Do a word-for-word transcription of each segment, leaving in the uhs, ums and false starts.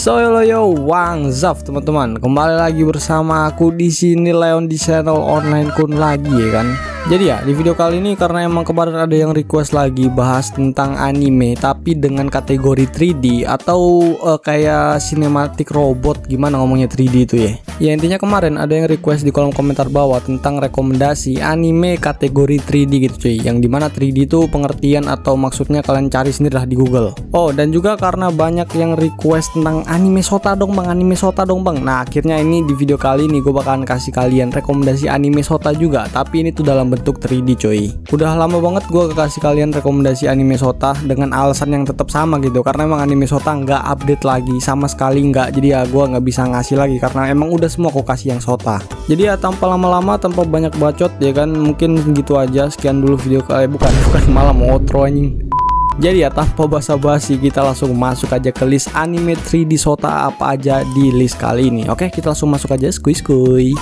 So hello yo, what's up teman-teman? Kembali lagi bersama aku di sini Leon di channel Online Kun lagi ya kan. Jadi ya di video kali ini karena emang kemarin ada yang request lagi bahas tentang anime tapi dengan kategori tiga D atau uh, kayak sinematik robot, gimana ngomongnya tiga D itu ya. Ya intinya kemarin ada yang request di kolom komentar bawah tentang rekomendasi anime kategori tiga D gitu cuy. Yang dimana tiga D itu pengertian atau maksudnya kalian cari sendiri lah di Google. Oh dan juga karena banyak yang request tentang anime Sota dong bang, anime Sota dong bang. Nah akhirnya ini di video kali ini gue bakalan kasih kalian rekomendasi anime Sota juga, tapi ini tuh dalam bentuk tiga D coy. Udah lama banget gue kasih kalian rekomendasi anime Sota dengan alasan yang tetap sama gitu, karena emang anime Sota nggak update lagi sama sekali nggak. Jadi ya gue nggak bisa ngasih lagi karena emang udah semua kok kasih yang Sota. Jadi ya tanpa lama-lama, tanpa banyak bacot ya kan, mungkin gitu aja. Sekian dulu video kalian, bukan bukan malah mau outro anjing. Jadi ya tanpa basa-basi kita langsung masuk aja ke list anime tiga D Sota apa aja di list kali ini. Oke kita langsung masuk aja skuy skuy.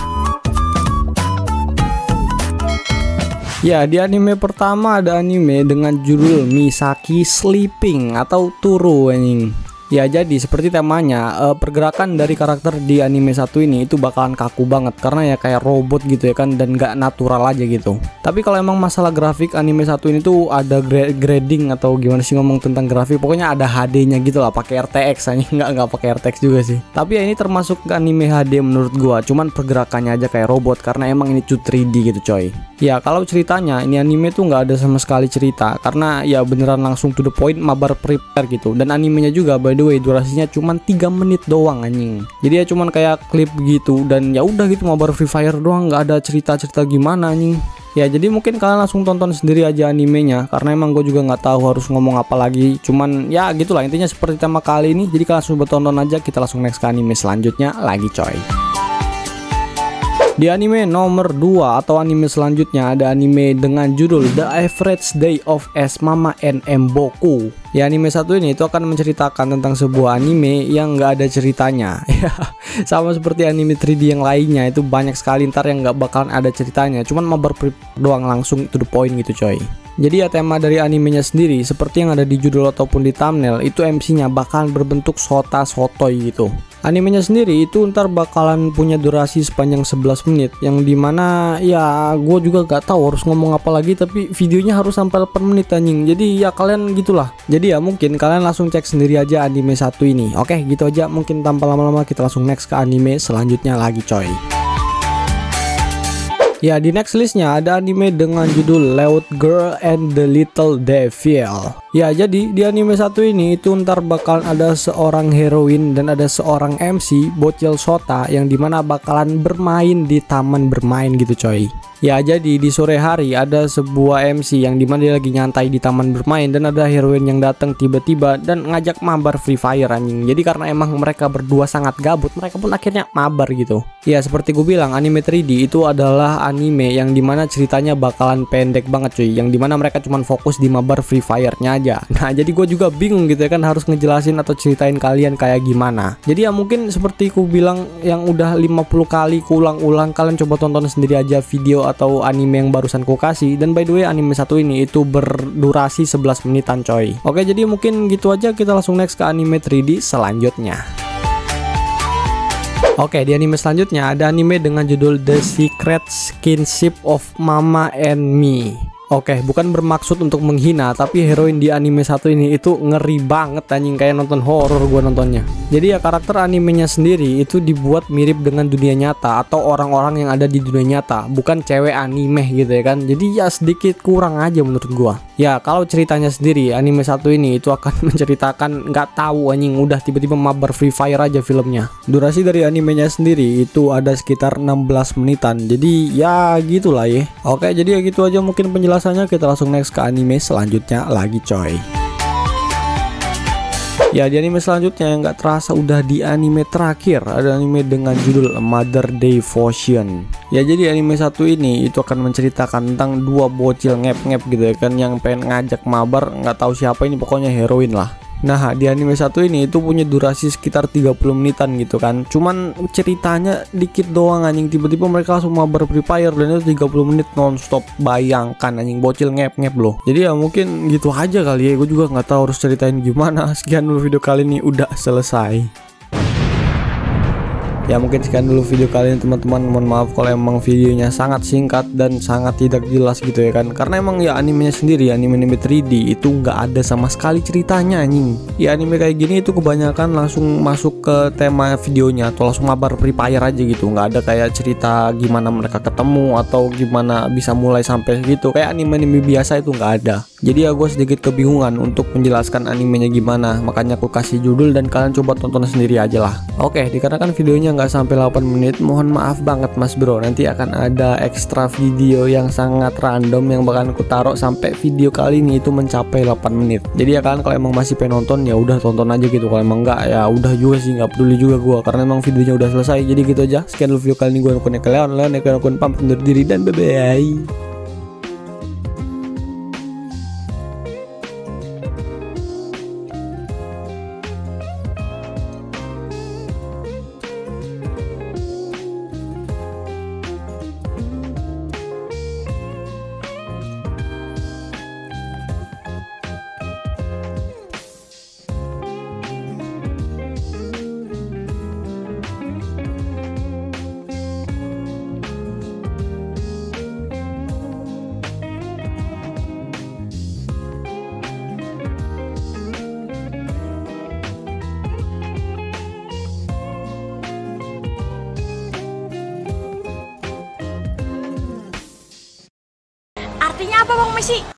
Ya di anime pertama ada anime dengan judul Misaki Sleeping atau Turu anjing. Ya jadi seperti temanya, uh, pergerakan dari karakter di anime satu ini itu bakalan kaku banget karena ya kayak robot gitu ya kan, dan gak natural aja gitu. Tapi kalau emang masalah grafik anime satu ini tuh ada gra grading atau gimana sih ngomong tentang grafik, pokoknya ada H D-nya gitu lah, pakai R T X aja, nggak nggak pakai R T X juga sih. Tapi ya ini termasuk anime H D menurut gua, cuman pergerakannya aja kayak robot karena emang ini tuh tiga D gitu coy. Ya kalau ceritanya ini anime tuh nggak ada sama sekali cerita karena ya beneran langsung to the point, mabar prepare gitu. Dan animenya juga by the way durasinya cuman tiga menit doang anjing. Jadi ya cuman kayak klip gitu dan ya udah gitu, mabar Free Fire doang, nggak ada cerita-cerita gimana anjing. Ya jadi mungkin kalian langsung tonton sendiri aja animenya karena emang gue juga nggak tahu harus ngomong apa lagi. Cuman ya gitulah intinya seperti tema kali ini. Jadi kalian langsung bertonton aja, kita langsung next ke anime selanjutnya lagi coy. Di anime nomor dua atau anime selanjutnya ada anime dengan judul The Average Day of S Mama and Mboku. Ya anime satu ini itu akan menceritakan tentang sebuah anime yang nggak ada ceritanya. Ya sama seperti anime tiga D yang lainnya, itu banyak sekali ntar yang nggak bakalan ada ceritanya, cuman mabar doang langsung to the point gitu coy. Jadi ya tema dari animenya sendiri seperti yang ada di judul ataupun di thumbnail, itu M C-nya bakalan berbentuk Sota sotoy gitu. Animenya sendiri itu ntar bakalan punya durasi sepanjang sebelas menit, yang dimana ya gue juga gak tahu harus ngomong apa lagi, tapi videonya harus sampai delapan menit anjing. Jadi ya kalian gitulah. Jadi ya mungkin kalian langsung cek sendiri aja anime satu ini. Oke gitu aja, mungkin tanpa lama-lama kita langsung next ke anime selanjutnya lagi coy. Ya di next listnya ada anime dengan judul Loud Girl and the Little Devil. Ya jadi di anime satu ini itu ntar bakalan ada seorang heroin dan ada seorang M C bocil Sota yang dimana bakalan bermain di taman bermain gitu coy. Ya jadi di sore hari ada sebuah M C yang dimana dia lagi nyantai di taman bermain dan ada heroin yang datang tiba-tiba dan ngajak mabar Free Fire anjing. Jadi karena emang mereka berdua sangat gabut, mereka pun akhirnya mabar gitu. Ya seperti gue bilang anime tiga D itu adalah anime yang dimana ceritanya bakalan pendek banget cuy, yang dimana mereka cuman fokus di mabar Free Fire-nya aja. Nah jadi gue juga bingung gitu ya kan harus ngejelasin atau ceritain kalian kayak gimana. Jadi ya mungkin seperti ku bilang yang udah lima puluh kali ku ulang-ulang, kalian coba tonton sendiri aja video atau anime yang barusan ku kasih. Dan by the way anime satu ini itu berdurasi sebelas menitan coy. Oke jadi mungkin gitu aja, kita langsung next ke anime tiga D selanjutnya. Oke di anime selanjutnya ada anime dengan judul The Secret Skinship of Mama and Me. Oke, bukan bermaksud untuk menghina, tapi heroin di anime satu ini itu ngeri banget anjing, kayak nonton horor gua nontonnya. Jadi ya karakter animenya sendiri itu dibuat mirip dengan dunia nyata atau orang-orang yang ada di dunia nyata, bukan cewek anime gitu ya kan. Jadi ya sedikit kurang aja menurut gua. Ya kalau ceritanya sendiri anime satu ini itu akan menceritakan nggak tahu anjing, udah tiba-tiba mabar Free Fire aja filmnya. Durasi dari animenya sendiri itu ada sekitar enam belas menitan. Jadi ya gitulah ya. Oke, jadi ya gitu aja mungkin penjelasannya, kita langsung next ke anime selanjutnya lagi coy. Ya di anime selanjutnya yang nggak terasa udah di anime terakhir, ada anime dengan judul Mother Devotion. Ya jadi anime satu ini itu akan menceritakan tentang dua bocil ngep-ngep gitu ya kan, yang pengen ngajak mabar, nggak tahu siapa ini, pokoknya heroin lah. Nah di anime satu ini itu punya durasi sekitar tiga puluh menitan gitu kan, cuman ceritanya dikit doang anjing, tiba-tiba mereka langsung mabar Free Fire dan itu tiga puluh menit nonstop. Bayangkan anjing, bocil ngep-ngep loh. Jadi ya mungkin gitu aja kali ya, gue juga nggak tahu harus ceritain gimana. Sekian dulu video kali ini, udah selesai. Ya mungkin sekian dulu video kali ini teman-teman. Mohon maaf kalau emang videonya sangat singkat dan sangat tidak jelas gitu ya kan, karena emang ya animenya sendiri, anime-anime tiga D itu nggak ada sama sekali ceritanya anjing. Ya anime kayak gini itu kebanyakan langsung masuk ke tema videonya atau langsung mabar Free Fire aja gitu, nggak ada kayak cerita gimana mereka ketemu atau gimana bisa mulai sampai gitu kayak anime-anime biasa, itu nggak ada. Jadi ya gue sedikit kebingungan untuk menjelaskan animenya gimana, makanya aku kasih judul dan kalian coba tonton sendiri aja lah. Oke, dikarenakan videonya nggak sampai delapan menit, mohon maaf banget mas bro, nanti akan ada ekstra video yang sangat random yang bakalan aku taruh sampai video kali ini itu mencapai delapan menit. Jadi ya kalian kalau emang masih pengen nonton ya udah tonton aja gitu, kalau emang enggak ya udah juga sih, nggak peduli juga gue karena emang videonya udah selesai. Jadi gitu aja, sekian dulu video kali ini, gue akun Leon Leon akun pamit undur diri dan bye bye. Artinya apa Bang Messi?